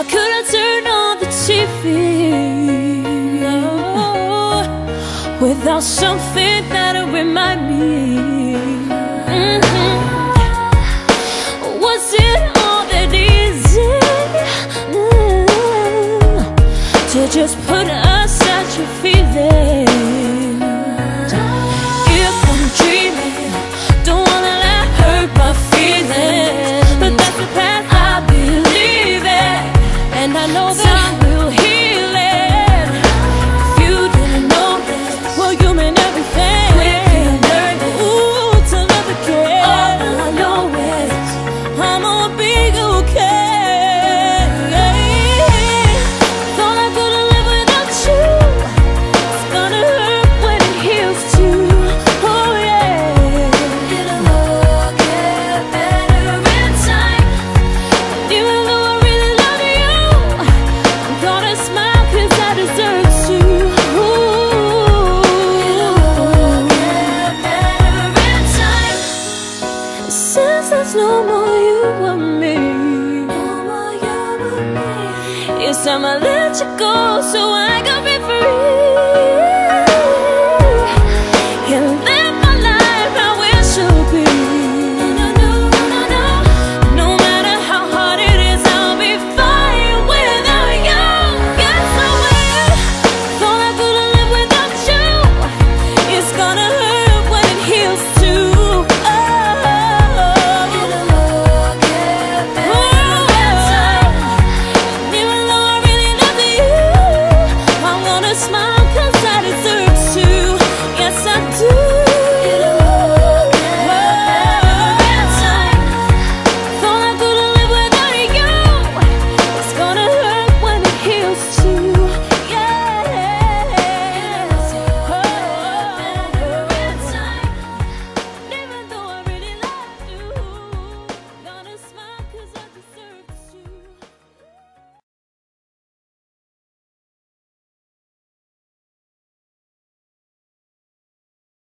could I turn on the TV without something that'll remind me? Was it all that easy to just put aside your feelings? If I'm dreaming, don't wanna let hurt my feelings, but that's the path I believe in, and I know that time will heal it. If you didn't know this, well, you mean everything. Quickly learning, ooh, to love again. All I know is I'm gonna be okay. Thought I couldn't live without you. It's gonna hurt when it heals too. Oh yeah. It'll all get better in time. And even though I really love you, I'm gonna smile 'cause I deserve to. It'll all get better in time. Since there's no more you and me, it's time I let you go so I can be free.